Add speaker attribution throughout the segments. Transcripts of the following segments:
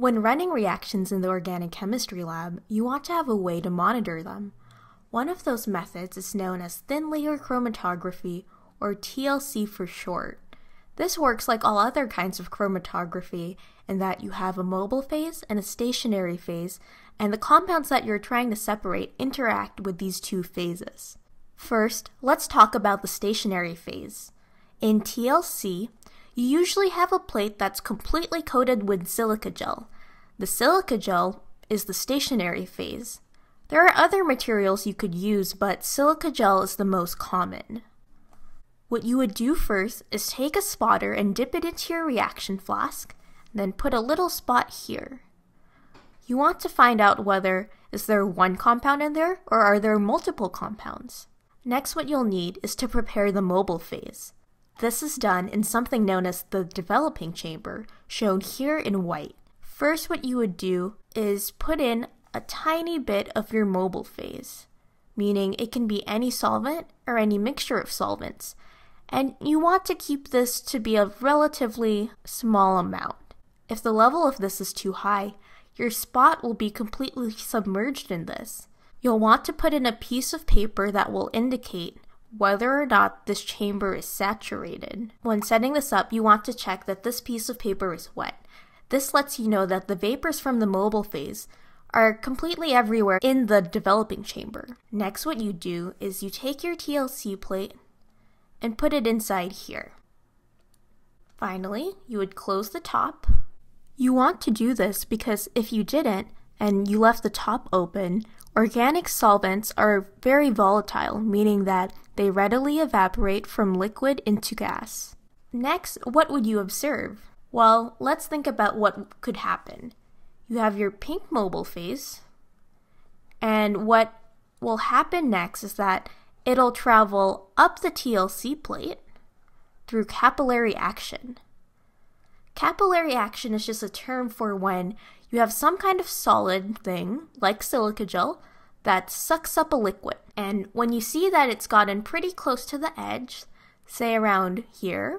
Speaker 1: When running reactions in the organic chemistry lab, you want to have a way to monitor them. One of those methods is known as thin layer chromatography, or TLC for short. This works like all other kinds of chromatography in that you have a mobile phase and a stationary phase, and the compounds that you're trying to separate interact with these two phases. First, let's talk about the stationary phase. In TLC, you usually have a plate that's completely coated with silica gel. The silica gel is the stationary phase. There are other materials you could use, but silica gel is the most common. What you would do first is take a spotter and dip it into your reaction flask, then put a little spot here. You want to find out whether is there one compound in there or are there multiple compounds. Next, what you'll need is to prepare the mobile phase. This is done in something known as the developing chamber, shown here in white. First, what you would do is put in a tiny bit of your mobile phase, meaning it can be any solvent or any mixture of solvents, and you want to keep this to be a relatively small amount. If the level of this is too high, your spot will be completely submerged in this. You'll want to put in a piece of paper that will indicate whether or not this chamber is saturated. When setting this up, you want to check that this piece of paper is wet. This lets you know that the vapors from the mobile phase are completely everywhere in the developing chamber. Next, what you do is you take your TLC plate and put it inside here. Finally, you would close the top. You want to do this because if you didn't and you left the top open, organic solvents are very volatile, meaning that they readily evaporate from liquid into gas. Next, what would you observe? Well, let's think about what could happen. You have your pink mobile phase, and what will happen next is that it'll travel up the TLC plate through capillary action. Capillary action is just a term for when you have some kind of solid thing, like silica gel, that sucks up a liquid. And when you see that it's gotten pretty close to the edge, say around here,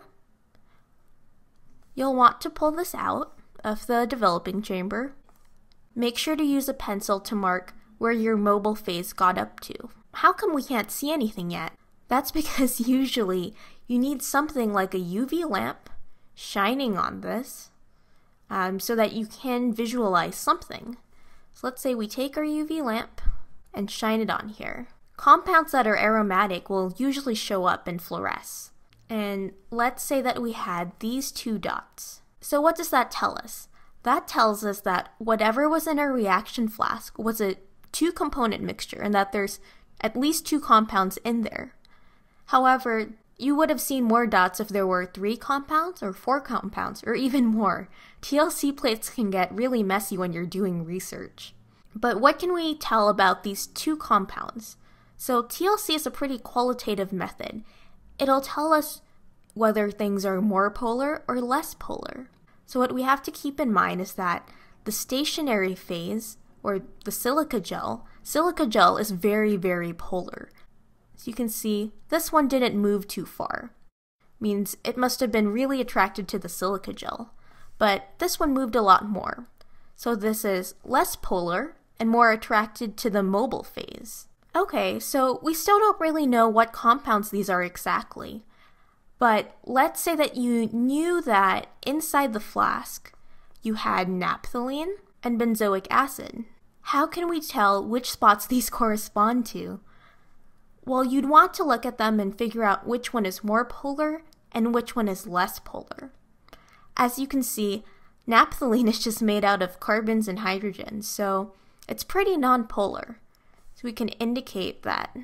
Speaker 1: you'll want to pull this out of the developing chamber. Make sure to use a pencil to mark where your mobile phase got up to. How come we can't see anything yet? That's because usually you need something like a UV lamp shining on this so that you can visualize something. So let's say we take our UV lamp and shine it on here. Compounds that are aromatic will usually show up and fluoresce. And let's say that we had these two dots. So what does that tell us? That tells us that whatever was in our reaction flask was a two-component mixture and that there's at least two compounds in there. However, you would have seen more dots if there were 3 compounds or 4 compounds or even more. TLC plates can get really messy when you're doing research. But what can we tell about these two compounds? So TLC is a pretty qualitative method. It'll tell us whether things are more polar or less polar. So what we have to keep in mind is that the stationary phase, or the silica gel is very, very polar. So you can see this one didn't move too far. Means it must have been really attracted to the silica gel. But this one moved a lot more. So this is less polar and more attracted to the mobile phase. Okay, so we still don't really know what compounds these are exactly. But let's say that you knew that inside the flask you had naphthalene and benzoic acid. How can we tell which spots these correspond to? Well, you'd want to look at them and figure out which one is more polar and which one is less polar. As you can see, naphthalene is just made out of carbons and hydrogens, so it's pretty nonpolar. So we can indicate that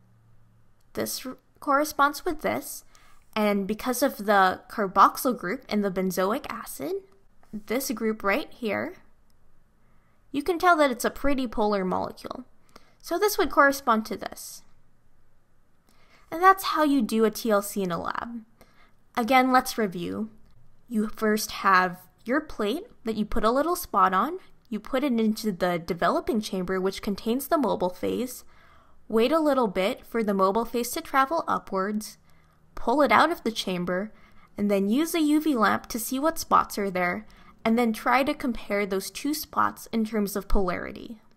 Speaker 1: this corresponds with this, and because of the carboxyl group in the benzoic acid, this group right here, you can tell that it's a pretty polar molecule. So this would correspond to this. And that's how you do a TLC in a lab. Again, let's review. You first have your plate that you put a little spot on. You put it into the developing chamber, which contains the mobile phase. Wait a little bit for the mobile phase to travel upwards. Pull it out of the chamber, and then use a UV lamp to see what spots are there, and then try to compare those two spots in terms of polarity.